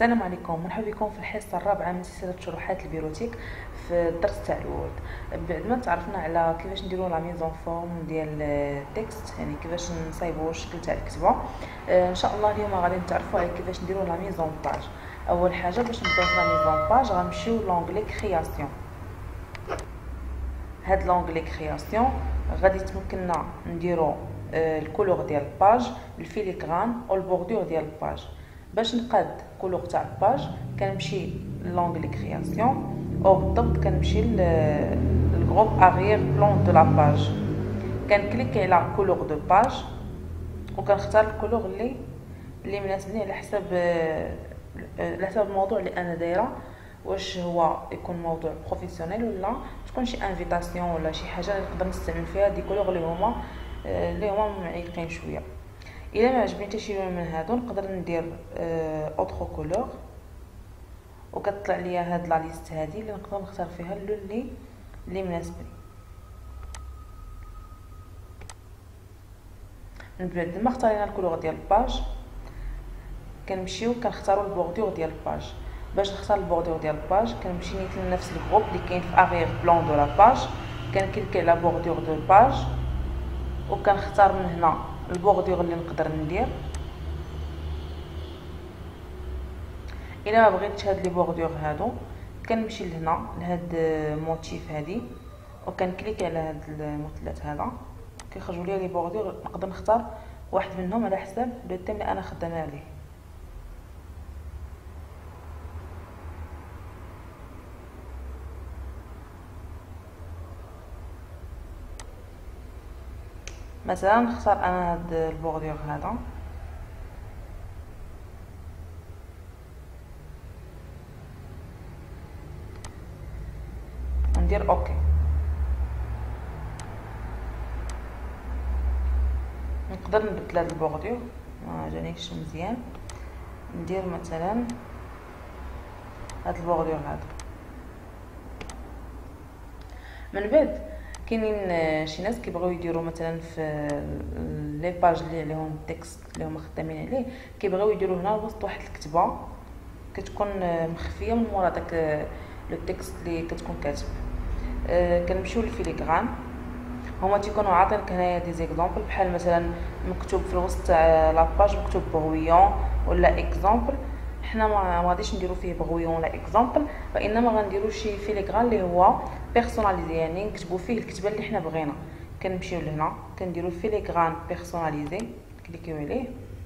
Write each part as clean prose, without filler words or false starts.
السلام عليكم، مرحبا بكم في الحصه الرابعه من سلسله شروحات البيروتيك في الدرس تاع الوورد. بعد ما تعرفنا على كيفاش نديروا لا ميزون فورم ديال التكست، يعني كيفاش نصايبوا الشكل تاع الكتابه. ان شاء الله اليوم غادي نتعرفوا على كيفاش نديروا لا ميزون باج. اول حاجه باش نبداو في لا ميزون باج غنمشيو لونغلي كرياسيون. هاد لونغلي كرياسيون غادي تمكننا نديروا الكولور ديال الباج، الفيليغران والبوردور ديال الباج. باش نقاد كولور تاع الباج كنمشي لونغلي كرياسيون او بالضبط كنمشي للغروب اغيير بلون دو لا باج، كنكليكي على كولور دو باج وكنختار الكولور اللي مناسبني على حسب الموضوع اللي انا دايره، واش هو يكون موضوع بروفيسيونيل ولا تكون شي انفيتاسيون ولا شي حاجه اللي نقدر نستعمل فيها دي كولور اللي هما معيقين شويه. الا ما عجبني حتى شي لون من هادو نقدر ندير اوترو كولور وكتطلع ليا هاد لا ليست هادي اللي نقدر نختار فيها اللون اللي مناسبني. من بعد ما اختارينا الكولور ديال الباج كنمشيو كنختاروا البوردور ديال الباج. باش نختار البوردور ديال الباج كنمشي نيت لنفس الجروب اللي كاين في اغير بلون دو لا باج، كنكليكي على بوردور دو باج وكنختار من هنا البوردور اللي نقدر ندير. الا ما بغيتش هاد لي بوردور هادو كنمشي لهنا لهاد موتيف هادي وكنكليكي على هاد المثلث هذا كيخرجوا لي لي بوردور، نقدر نختار واحد منهم على حساب لو تيم اللي انا خدامه عليه. مثلا نختار انا هاد البوردور هذا ندير اوكي. نقدر نبدل هاد البوردور، ما جانيش مزيان، ندير مثلا هاد البوردور هذا. من بعد كاينين شي ناس كيبغيو يديروا مثلا في لي باج اللي عليهم التكست اللي هما خدامين عليه كيبغيو يديروا هنا وسط واحد الكتبه كتكون مخفيه من مورا داك لو تكست اللي كتكون كاتب. كنمشيو للفيليغران، هما تيكونوا عاطينك هنايا دي زيكزامبل بحال مثلا مكتوب في الوسط تاع لاباج مكتوب بغويون ولا اكزامبل. حنا ما غاديش نديرو فيه بغويون ولا اكزامبل، وانما غنديرو شي فيليغران اللي هو بيرسوناليزي، يعني نكتبو فيه الكتابه اللي حنا بغينا. كنمشيو لهنا كنديرو فيليغران بيرسوناليزي، كليكيو عليه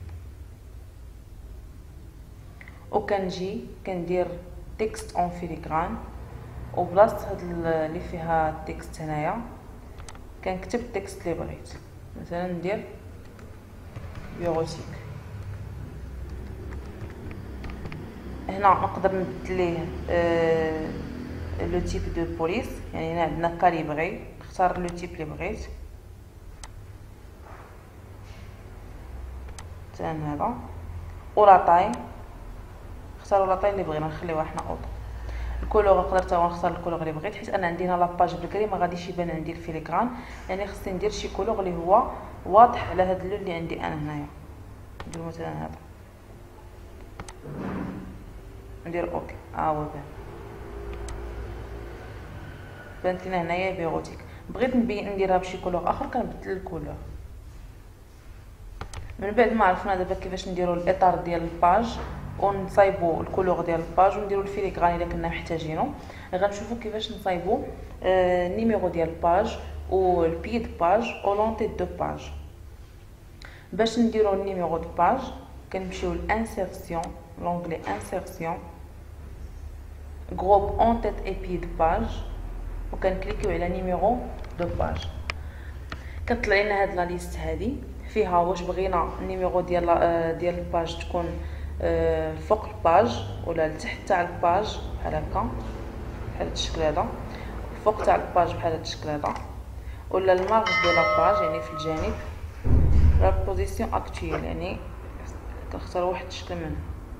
وكنجي كندير تكست اون فيليغران، وبلاصه هاد اللي فيها التكست هنايا كنكتب التكست اللي بغيت. مثلا ندير بيروتيك. هنا نقدر نبدل ليه لو تيب دو بوليس، يعني هنا عندنا كاليبري، نختار لو تيب اللي بغيت مثلا هذا، ولا طاي نختاروا لا طاي اللي بغينا نخليوها حنا اوطو. الكولور نقدر حتى نختار الكولور اللي بغيت، حيت انا عندي هنا لاباج بكري ما غاديش يبان عندي الفيليغران، يعني خصني ندير شي كولور اللي هو واضح على هذا اللون اللي عندي انا هنايا. ندير مثلا هذا، ندير اوكي. هو بانت لنا هنايا بيروتيك. بغيت نديرها بشي كولور اخر كنبدل الكولور. من بعد ما عرفنا دابا كيفاش نديروا الاطار ديال الباج ونصايبوا الكولور ديال الباج ونديروا الفيليغران الا كنا محتاجينه، غنشوفوا كيفاش نصايبوا النيميرو ديال الباج والبي د باج و لونتي دو باج. باش نديروا النيميرو دو باج كنمشيو لانسيرسيون، لونغلي انسيرسيون، جروب اون تيت اي بي د باج وكنكليكيو على نيميرو دو باج. كتطلع لنا هاد لا ليست هادي فيها واش بغينا النيميرو ديال الباج تكون فوق الباج ولا لتحت تاع الباج بحال هكا، بحال هاد الشكل هذا، الفوق تاع الباج بحال هاد الشكل هذا، ولا المارج دو لا باج يعني في الجانب، لا بوزيسيون اكطويل يعني كنختار واحد الشكل منه.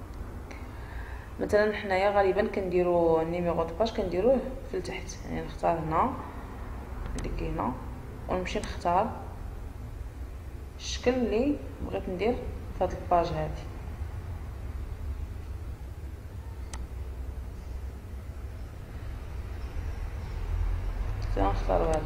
مثلا حنايا غالبا كنديرو النيميرو دو باج كنديروه في التحت، يعني نختار هنا اللي كاين هنا ونمشي نختار الشكل اللي بغيت ندير في هاد الباج هادي. نختارو هذا.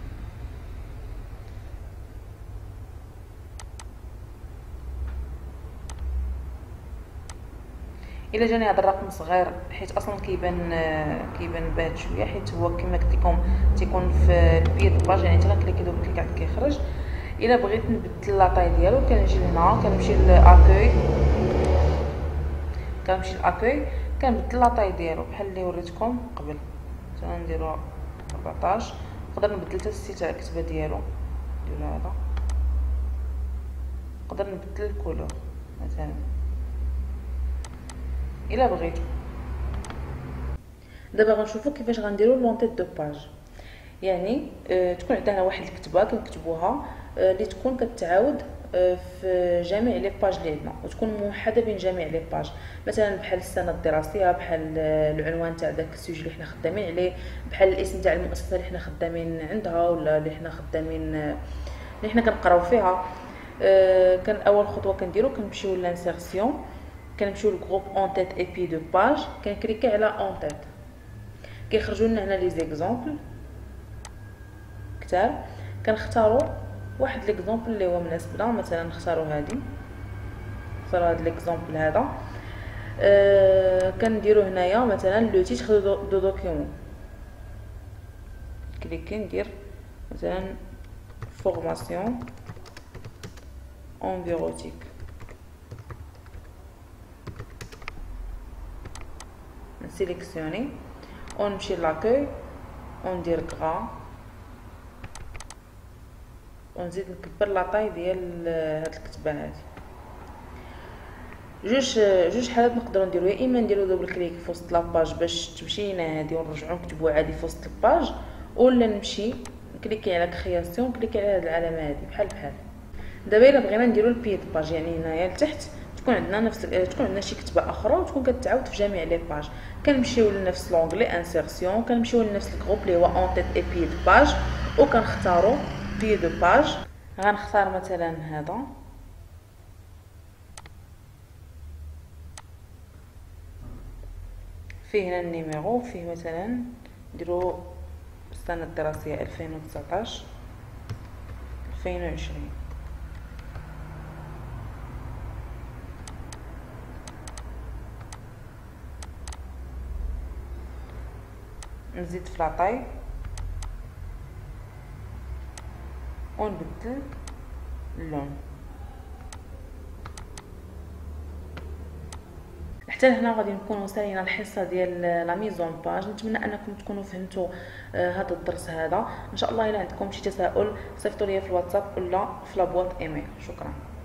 الا جاني هذا الرقم صغير، حيت اصلا كيبان باهت شويه، حيت هو كما قلت لكم تيكون في البيد باج، يعني حتى كنكليكي دوك كليك عاد كيخرج. الا بغيت نبدل لاطاي ديالو كنجي لهنا، كنمشي لاكوي، كنبدل لاطاي ديالو بحال اللي وريتكم قبل. مثلا نديرو 14. نقدر نبدل حتى السي تاع الكتابه ديالو، نديرو هذا. نقدر نبدل الكولور مثلا الا بغيتو. دابا غنشوفوا كيفاش غنديروا لونطيت دو باج. يعني تكون عندنا واحد الكتابه كنكتبوها اللي تكون كتعاود في جميع لي باج اللي عندنا، وتكون موحده بين جميع لي باج، مثلا بحال السنه الدراسيه، بحال العنوان تاع داك السوجي اللي حنا خدامين عليه، بحال الاسم تاع المؤسسه اللي حنا خدامين عندها، ولا اللي حنا خدامين اللي حنا كنقراو فيها. كان اول خطوه كنديرو كنمشيو لانسيرسيون، كنمشيو للجروب اون تيت اي بي دو باج، كنكليكي على اون تيت، كيخرجوا لنا هنا لي زيكزامبل كتاب. كنختاروا واحد ليكزامبل اللي هو مناسب لنا، مثلا نختاروا هذه، نختاروا هذا ليكزامبل هذا. كنديروا هنايا مثلا لو تيتر دو دوكيومون، كليكي ندير مثلا فورماسيون انفيروتيك، نسيليكسيوني ونمشي لاكوي وندير غرا، ونزيد نكبر لاطاي ديال هاد الكتابه هادي. جوج حالات نقدروا نديروا، يا اما نديروا دوبل كليك في وسط لاباج باش تمشي لنا هادي ونرجعوا نكتبوا عادي في وسط الباج، ولا نمشي نكليكي على كرياسيون، نكليكي على هاد العلامه هادي بحال. دابا الا بغينا نديروا البيد باج، يعني هنايا لتحت تكون عندنا شي كتابه اخرى وتكون كتعاود في جميع لي باج، كنمشيو لنفس لونغلي انسيرسيون، كنمشيو لنفس الجروب اللي هو اون تيت اي بيد باج، وكنختاروا بيد باج. غنختار مثلا هذا، فيه هنا النيميرو، فيه مثلا نديرو السنه الدراسيه 2019 2020. نزيد في لاطاي ونبدل اللون. حتى لهنا غادي نكونوا سالينا الحصه ديال لا ميزون باج. نتمنى انكم تكونوا فهمتوا هذا الدرس هذا. ان شاء الله الا عندكم شي تساؤل صيفطوا لي في الواتساب ولا في لابواط ايميل. شكرا.